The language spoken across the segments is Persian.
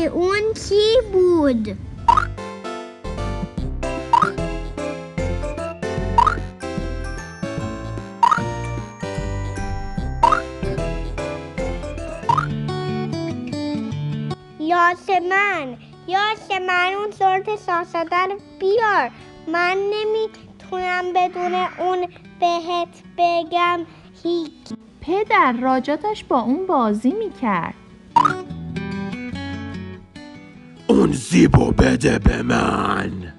وای اون چی بود؟ یاسمن اون سورت ساساده رو بیار. من نمیتونم بدون اون بهت بگم هیچ. پدر راجا داشت با اون بازی میکرد. اون زیبو بده به من.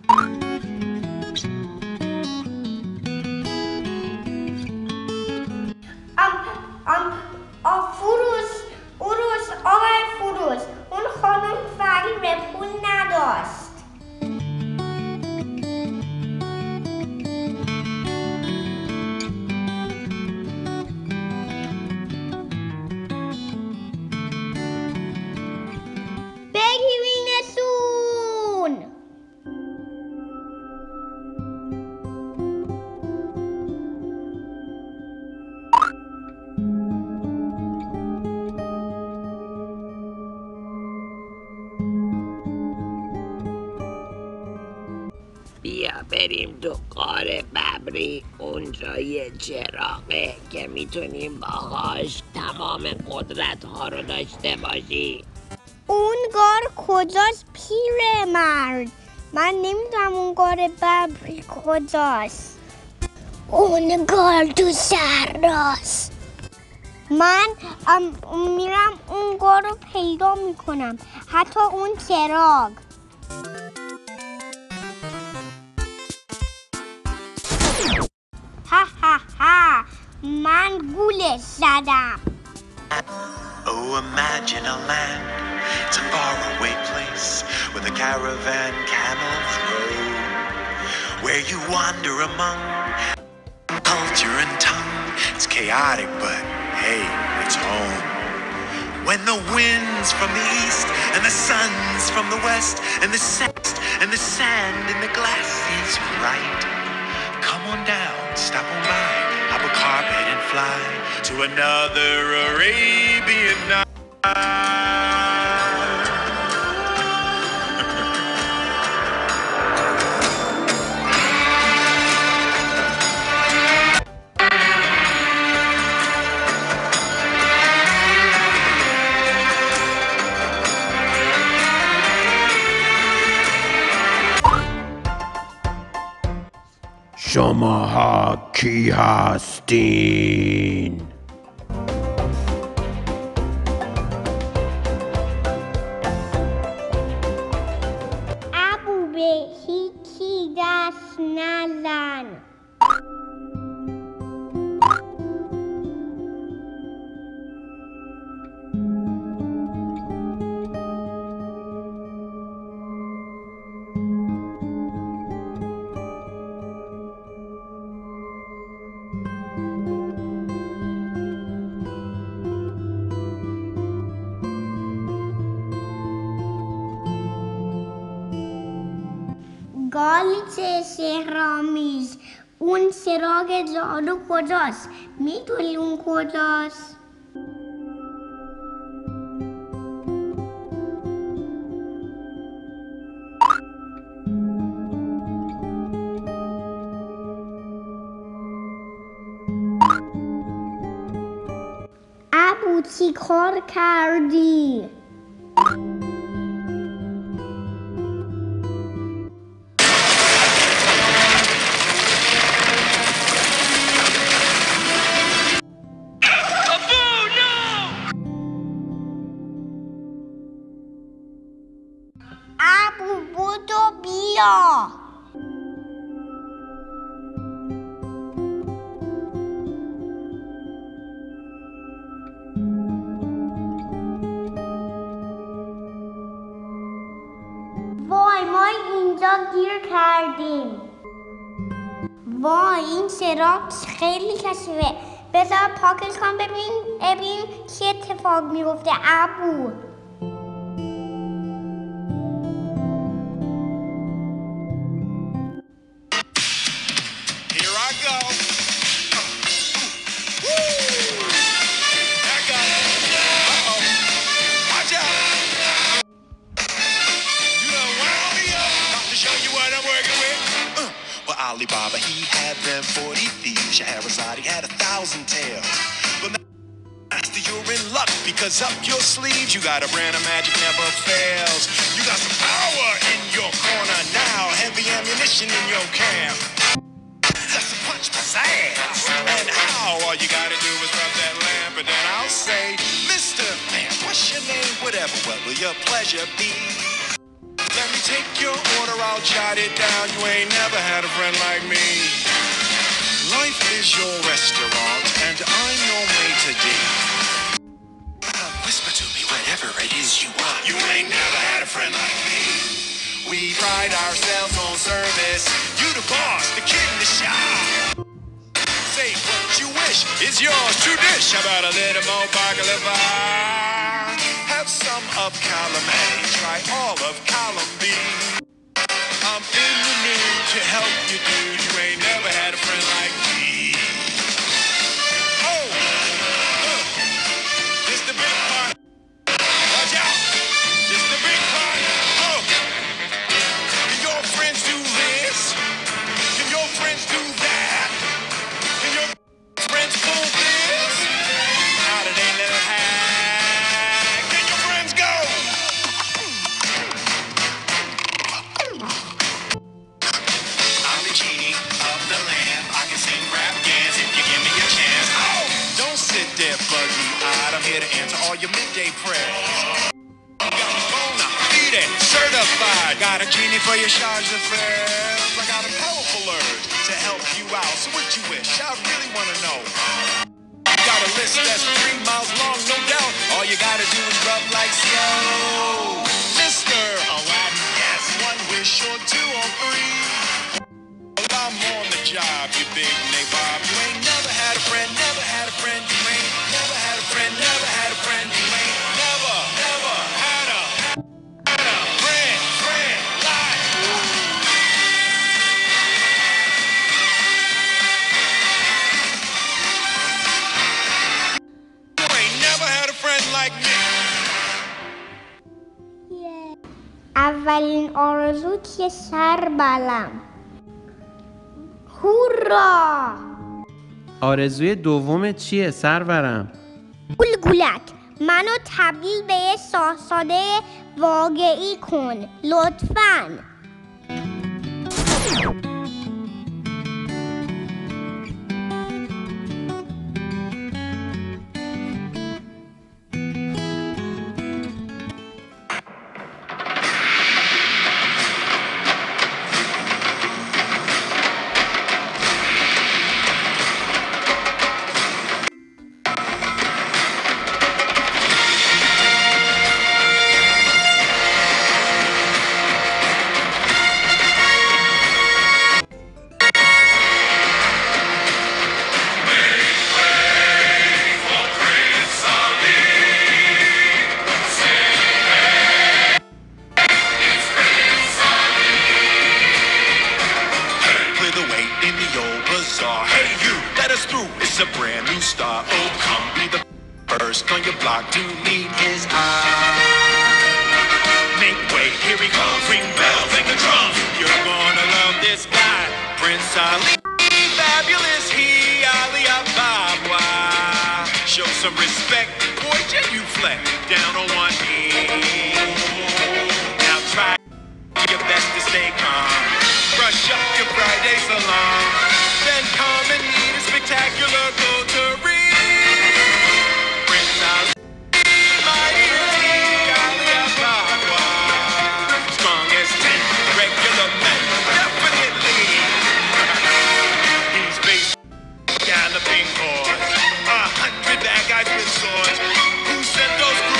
آقای فروش اون خانم فقیره، پول نداشت. بگیرینشون. بیا بریم تو غار ببری. اونجا یه چراغه که میتونیم باهاش تمام قدرت ها رو داشته باشی. اون غار کجاست پیرمرد؟ من نمیدونم اون غار ببری کجاست. اون غار تو صحراست. من میرم اون غار رو پیدا میکنم، حتی اون چراغ. ها ها ها، من گولش زدم. Oh, imagine a land, it's a faraway place where the caravan camels roam, where you wander among culture and tongue. It's chaotic, but hey, it's home. When the winds from the east and the suns from the west and the sand in the glass is right. Come on down, stop on by, hop a carpet and fly to another Arabian night. شماها کی هستین؟ ابو به هیچی دست نزن. گالیچه شهرامیز، اون چراغ جادو کجاست؟ میدونی اون کجاست؟ ابو چی کار کردی؟ ابو بودو بیا. وای ما اینجا گیر کردیم. وای این چراغ خیلی کثیفه. بذار پاکش کن ببین چه اتفاق میفته. ابو Ali Baba, he had them 40 thieves. Scheherazade, he had 1,000 tales. But master, you're in luck, because up your sleeves you got a brand of magic never fails. You got some power in your corner now, heavy ammunition in your camp. Just a punch pizzazz, and how? All you gotta do is rub that lamp, and then I'll say, Mr. Man, what's your name? Whatever, what will your pleasure be? Let me take your order, I'll jot it down. You ain't never had a friend like me. Life is your restaurant, and I'm your maitre d'. Whisper to me whatever it is you want. You ain't never had a friend like me. We pride ourselves on service. You the boss, the king, the shop. Say what you wish is yours to dish. How about a little more baklava? Have some of column A, try all of column B. I'm in the mood to help you, dude. You ain't never had a friend like me. Oh, this the big part. Watch out, this the big part. Oh, can your friends do this? Can your friends do that? Can your friends pull this? How do they let it hack? Can your friends go? I'm the genie of the lamp. I can sing rap dance if you give me a chance. Oh, don't sit there buggy-eyed. I'm here to answer all your midday prayers. Got my phone, I'm feeding, certified. Got a genie for your charge affairs. I got a powerful urge to help you out. So what you wish? I really want to know. Got a list that's 3 miles long, no doubt. All you gotta do is rub like so. Mr. Aladdin, yes, 1 wish or 2 or 3. Well, I'm on the job, you big nabob. You ain't never had a friend, never had a friend. You ain't never had a friend, never had a friend. You ain't never had a friend like you. You ain't never had a friend like me. اولین آرزو که سر بلم. هورا! آرزوی دومت چیه سرورم؟ گلگولک، منو تبدیل به یه شاهزاده واقعی کن لطفاً. It's a brand new star. Oh, come be the first on your block to meet his eye. Make way, here he comes. Ring bells, ring the drums. You're gonna love this guy, Prince Ali. Fabulous, he Ali Ababa. Show some respect, boy, genuflect down on one knee. Now try your best to stay calm. Brush up your Friday salon. Then come and meet a spectacular coterie. Prince Ali, mighty Ali Ababa. Strong as 10 regular men, definitely. He's based galloping horse, 100 bad guys with swords. Who sent those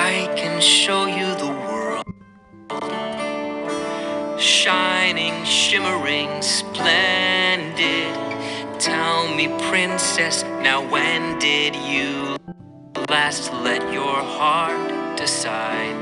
I can show you the world, shining, shimmering, splendid. Tell me, princess, now when did you last let your heart decide?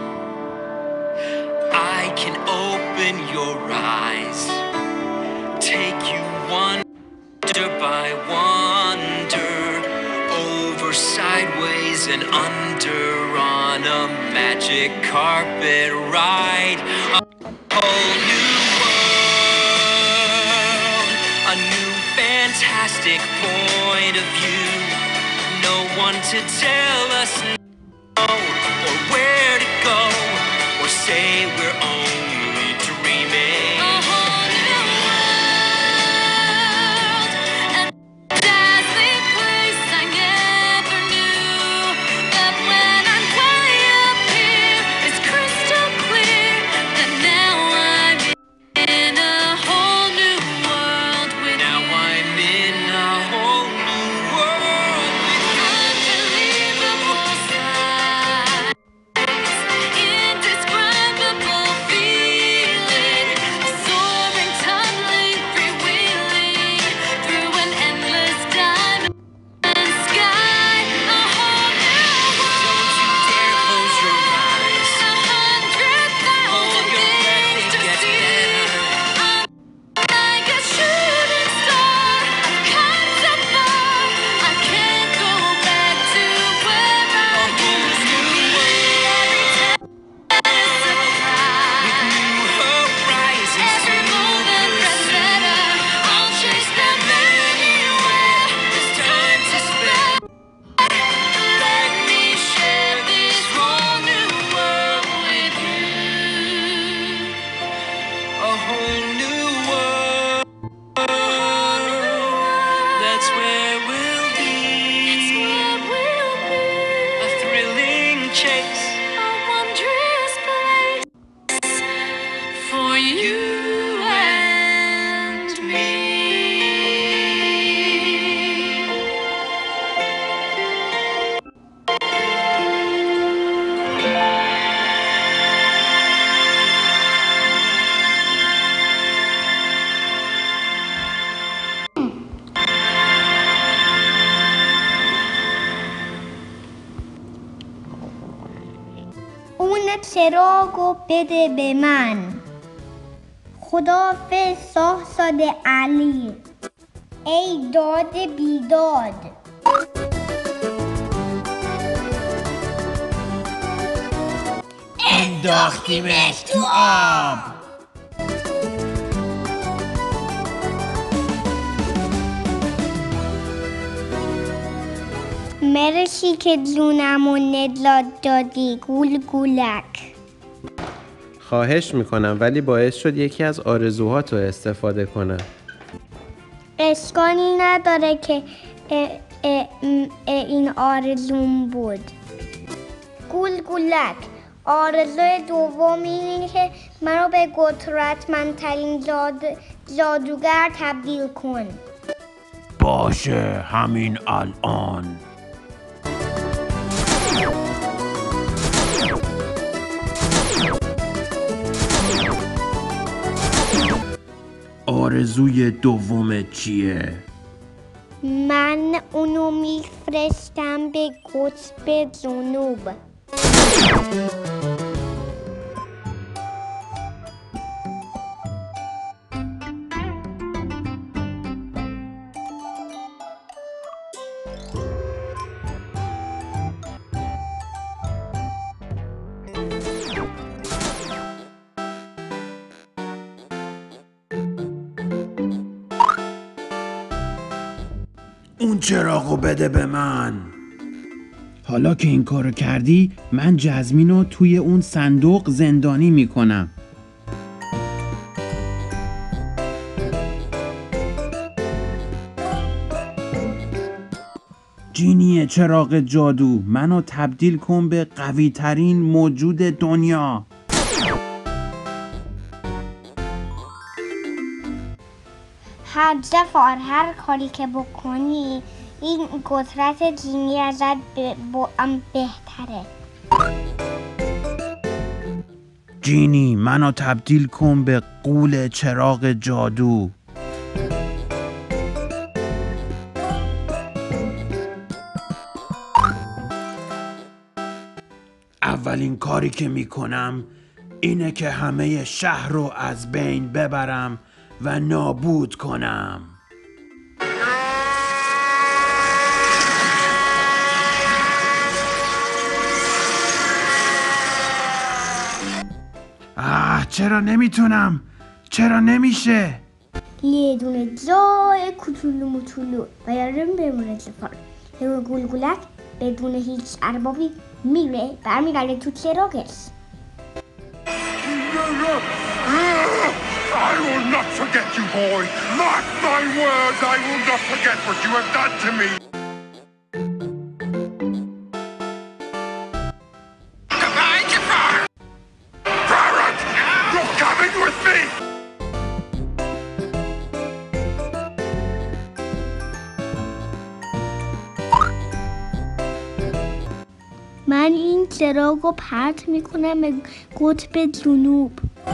I can open your eyes, take you wonder by wonder, over, sideways, and under, on a magic carpet ride. A whole new world, a new fantastic point of view. No one to tell us no, or where to go, or say we're only dreaming. A whole new world, a dazzling place I never knew. But when I'm way up here, it's crystal clear that now I'm in a whole new world with you. Now I'm in a whole new world with you. Unbelievable sights, indescribable feeling, soaring, tumbling, freewheeling through an endless diamond sky. A whole new world. Don't you dare close your eyes. 100,000 things to see. Like a shooting star, I've come so far. I can't go back to where I used to be. Every time is a surprise. With new horizons to pursue, I'll chase them anywhere. There's time to spare. Let me share this whole new world with you. A whole new world. That's where we'll be. A thrilling chase, a wondrous place for you and me. اون چراغو بده به من. خداحافظ شاهزاده علی، ای داد بیداد. انداختیمش تو آب. مرسی که جونمو نجات دادی گولگولک. خواهش میکنم، ولی باعث شد یکی از آرزوهاتو استفاده کنم. اشکالی نداره که این آرزوم بود. گولگولک، آرزوی دوم اینه که منو به قدرتمندترین جادوگر تبدیل کن. باشه، همین الان. آرزوی دوم چیه؟ من اونو میفرستم به قطب جنوب. اون چراغو بده به من. حالا که این کارو کردی، من جزمینو توی اون صندوق زندانی میکنم. جینی چراغ جادو، منو تبدیل کن به قوی ترین موجود دنیا. هر جفار، هر کاری که بکنی این قدرت جینی ازت بهتره. جینی منو تبدیل کن به غول چراغ جادو. اولین کاری که میکنم اینه که همه شهر رو از بین ببرم و نابود کنم. چرا نمیتونم؟ چرا نمیشه؟ یه دونه جای کوچولو موچولو و یارم بمونه سفر. یه گلگلک بدون هیچ اربابی میره برمیگرده تو چراغش. I will not forget you, boy. Mark my words, I will not forget what you have done to me. Goodbye, Jafar. Barrett, you're coming with me. من این چراغ رو پرت میکنم به قطب جنوب.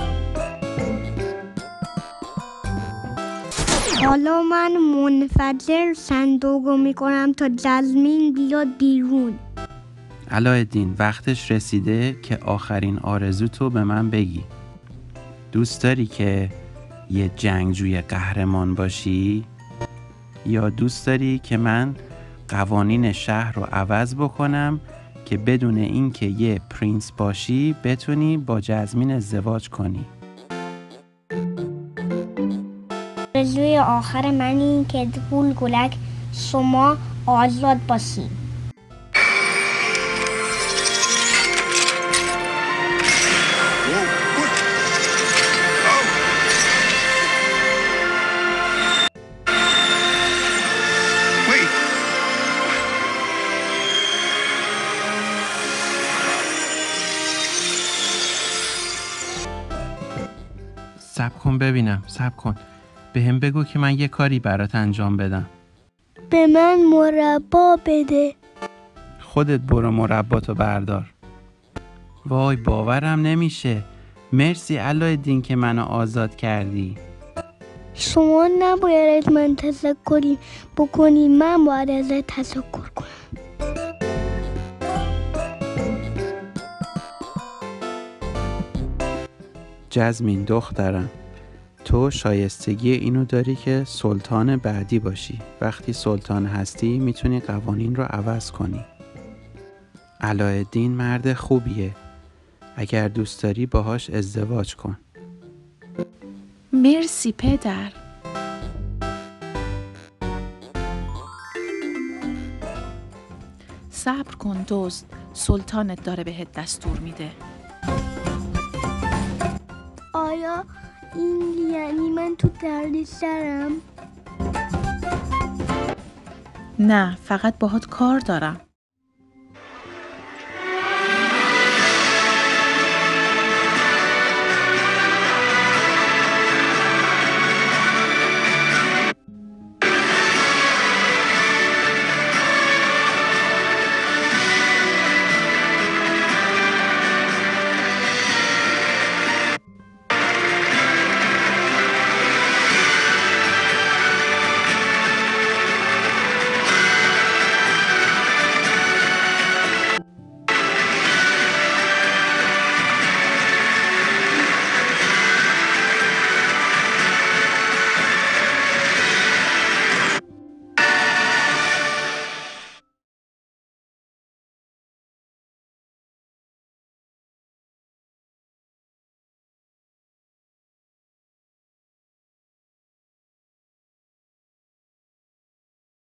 حالا من منفجر صندوق رو میکنم تا جزمین بیاد بیرون. علایالدین وقتش رسیده که آخرین آرزوتو به من بگی. دوست داری که یه جنگجوی قهرمان باشی؟ یا دوست داری که من قوانین شهر رو عوض بکنم که بدون اینکه یه پرنس باشی بتونی با جزمین ازدواج کنی؟ آرزوی آخر من این که گلگلک شما آزاد باشید. صبر کن ببینم، صبر کن. به هم بگو که من یه کاری برات انجام بدم. به من مربا بده. خودت برو مرباتو بردار. وای باورم نمیشه. مرسی علایالدین که منو آزاد کردی. شما نباید از من تشکری بکنی، من باید ازت تشکر کنم. جزمین دخترم، تو شایستگی اینو داری که سلطان بعدی باشی. وقتی سلطان هستی میتونی قوانین رو عوض کنی. علایالدین مرد خوبیه. اگر دوست داری باهاش ازدواج کن. مرسی پدر. صبر کن دوست، سلطانت داره بهت دستور میده. آیا این یعنی من تو دردسرم؟ نه، فقط باهات کار دارم.